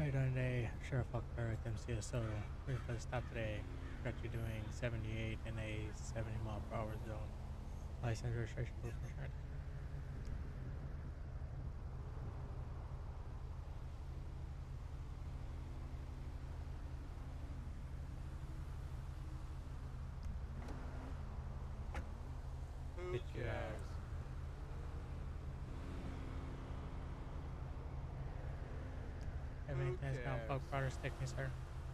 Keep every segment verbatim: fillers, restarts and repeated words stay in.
Right on day, Sheriff Huckleberry with M C S O. Ready for the stop today. Got you doing seventy-eight in a seventy mile per hour zone. License registration proof insurance. Get your ass. Have anything that's gonna bug powder stick me, sir?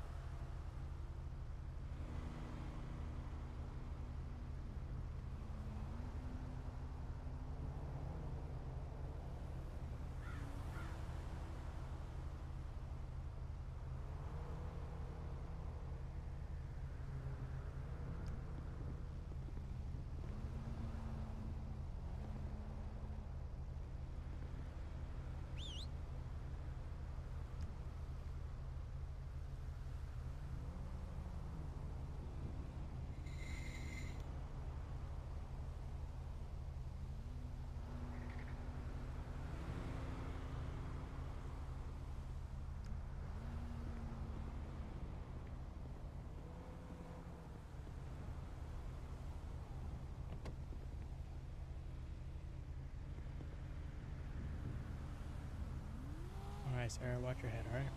Alright, sir, watch your head, alright?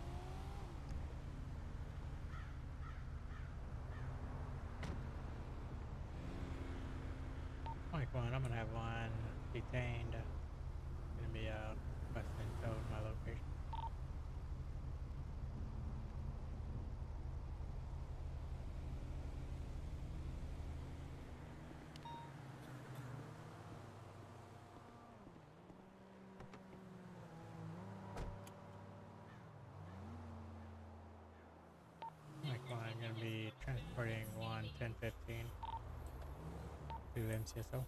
Mike one, I'm gonna have one detained. Gonna be out west and towed my location. Mike one, gonna be transporting one ten fifteen to M C S O.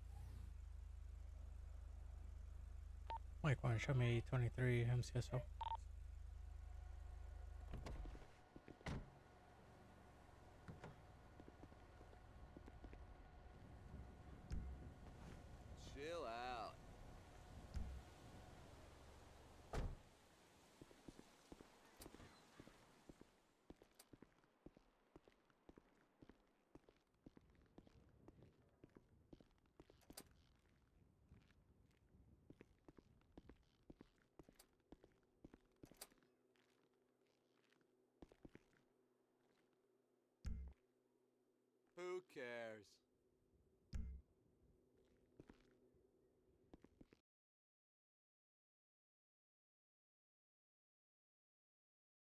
Mike one, show me twenty-three M C S O.